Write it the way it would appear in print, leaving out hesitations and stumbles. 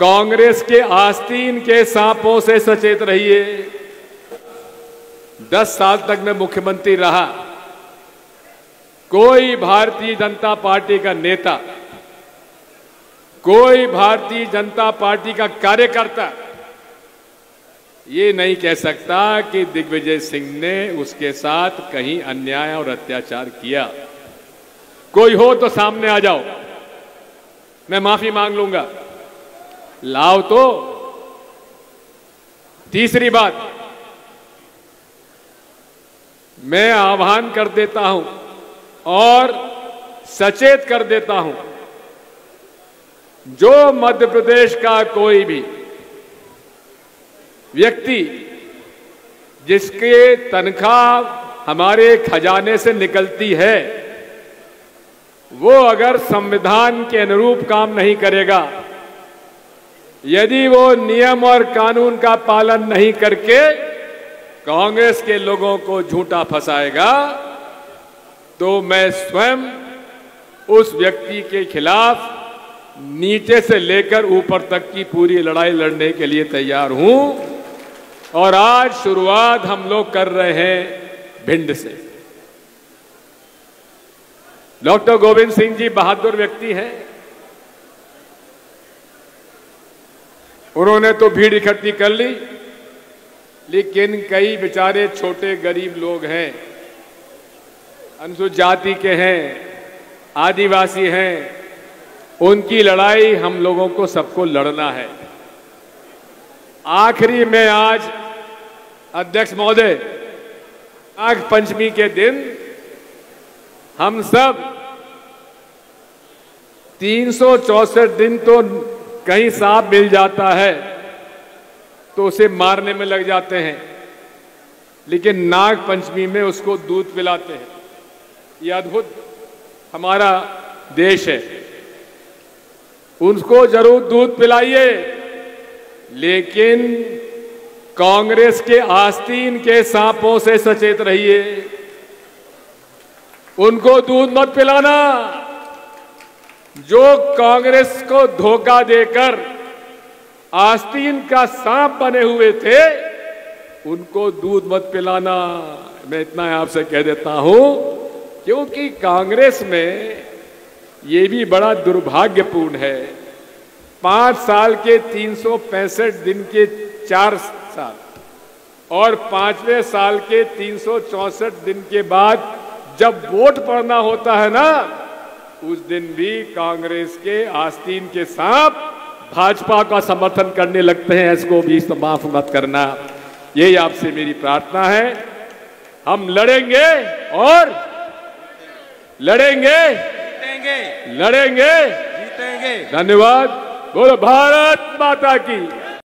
कांग्रेस के आस्तीन के सांपों से सचेत रहिए। 10 साल तक मैं मुख्यमंत्री रहा, कोई भारतीय जनता पार्टी का नेता, कोई भारतीय जनता पार्टी का कार्यकर्ता ये नहीं कह सकता कि दिग्विजय सिंह ने उसके साथ कहीं अन्याय और अत्याचार किया। कोई हो तो सामने आ जाओ, मैं माफी मांग लूंगा। लाओ तो। तीसरी बात, मैं आह्वान कर देता हूं और सचेत कर देता हूं, जो मध्य प्रदेश का कोई भी व्यक्ति जिसके तनख्वाह हमारे खजाने से निकलती है, वो अगर संविधान के अनुरूप काम नहीं करेगा, यदि वो नियम और कानून का पालन नहीं करके कांग्रेस के लोगों को झूठा फंसाएगा, तो मैं स्वयं उस व्यक्ति के खिलाफ नीचे से लेकर ऊपर तक की पूरी लड़ाई लड़ने के लिए तैयार हूं। और आज शुरुआत हम लोग कर रहे हैं भिंड से। डॉक्टर गोविंद सिंह जी बहादुर व्यक्ति हैं। उन्होंने तो भीड़ इकट्ठी कर ली, लेकिन कई बेचारे छोटे गरीब लोग हैं, अनुसूचित जाति के हैं, आदिवासी हैं, उनकी लड़ाई हम लोगों को सबको लड़ना है। आखिरी में आज अध्यक्ष महोदय, नाग पंचमी के दिन हम सब 364 दिन तो कहीं सांप मिल जाता है तो उसे मारने में लग जाते हैं, लेकिन नाग पंचमी में उसको दूध पिलाते हैं। यह अद्भुत हमारा देश है। उनको जरूर दूध पिलाइए, लेकिन कांग्रेस के आस्तीन के सांपों से सचेत रहिए। उनको दूध मत पिलाना। जो कांग्रेस को धोखा देकर आस्तीन का सांप बने हुए थे, उनको दूध मत पिलाना। मैं इतना आपसे कह देता हूं, क्योंकि कांग्रेस में ये भी बड़ा दुर्भाग्यपूर्ण है। 5 साल के 365 दिन के 4 साल और 5वें साल के 364 दिन के बाद जब वोट पड़ना होता है ना, उस दिन भी कांग्रेस के आस्तीन के सांप भाजपा का समर्थन करने लगते हैं। इसको भी माफ मत करना। यही आपसे मेरी प्रार्थना है। हम लड़ेंगे और लड़ेंगे, लड़ेंगे, जीतेंगे। धन्यवाद। बोलो भारत माता की।